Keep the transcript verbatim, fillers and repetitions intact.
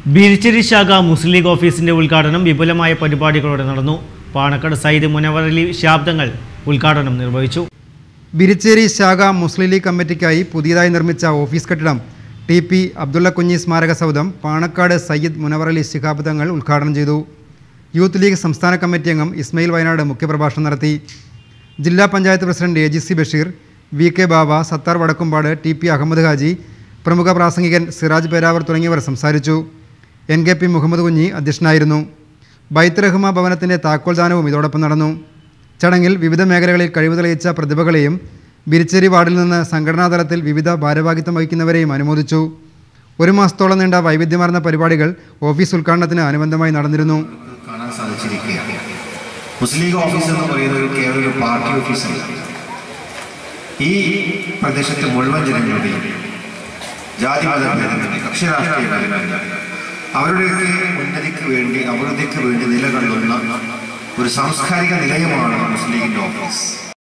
ബിരിച്ചേരി ശാഖ മുസ്ലിം ലീഗ് ഓഫീസിന്റെ ഉദ്ഘാടനം വിപുലമായ പരിപാടികളോടെ നടന്നു. പാണക്കാട് സയ്യിദ് മുനവർ അലി ശാബ്ദങ്ങൾ ഉദ്ഘാടനം നിർവഹിച്ചു. ബിരിച്ചേരി ശാഖ മുസ്ലിം ലീഗ് കമ്മിറ്റിക്കായി പുതിയതായി നിർമ്മിച്ച ഓഫീസ് കെട്ടിടം ടി പി അബ്ദുള്ള കുഞ്ഞി സ്മാരക സൗധം പാണക്കാട് സയ്യിദ് മുനവർ അലി ശിഹാബ് തങ്ങൾ ഉദ്ഘാടനം ചെയ്തു. യൂത്ത് ലീഗ് സംസ്ഥാന കമ്മിറ്റി അംഗം ഇസ്മയിൽ വയനാട് മുഖ്യപ്രഭാഷണം നടത്തി. ജില്ലാ panchayat president A G C Basheer, V K Baba, Sathar Vadakkumpad, T P Ahammed Haji, പ്രമുഖ പ്രാസംഗികൻ സിറാജ് പേരാവർ തുടങ്ങിയവർ സംസാരിച്ചു. N K P Muhammad Kunhi അധ്യക്ഷനായിരുന്നു. ബൈത്ത് റഹ്മ ഭവനത്തിൻ്റെ താക്കോൽദാനവും ഇതോടൊപ്പം നടന്നു. ചടങ്ങിൽ വിവിധ മേഖലകളിൽ കഴിവ് തെളിയിച്ച പ്രതിഭകളെയും ബിരിച്ചേരി വാർഡിൽ നിന്ന് സംഘടനാ തലത്തിൽ വിവിധ ഭാരവാഹിത്വം വഹിക്കുന്നവരെയും അനുമോദിച്ചു. ഒരു മാസത്തോളം നീണ്ട വൈവിധ്യമാർന്ന പരിപാടികൾ ഓഫീസ് ഉദ്ഘാടനത്തിന് അനുബന്ധമായി നടന്നിരുന്നു. മുസ്ലിം ലീഗ് ഓഫീസ് എന്ന് പറയുന്നത് കേവലം ഒരു പാർട്ടി ഓഫീസല്ല. ഈ പ്രദേശത്തെ മുഴുവൻ ജനങ്ങളുടെയും ജാതി മത ഭേദമന്യേ കക്ഷി രാഷ്ട്രീയ ഭേദമന്യേ അവരുടെയൊക്കെ ഉന്നതിക്ക് വേണ്ടി അഭിവൃദ്ധിക്ക് വേണ്ടി നിലകൊള്ളുന്ന ഒരു സാംസ്കാരിക നിലയമാണ് മുസ്ലിം ലീഗിൻ്റെ ഓഫീസ്.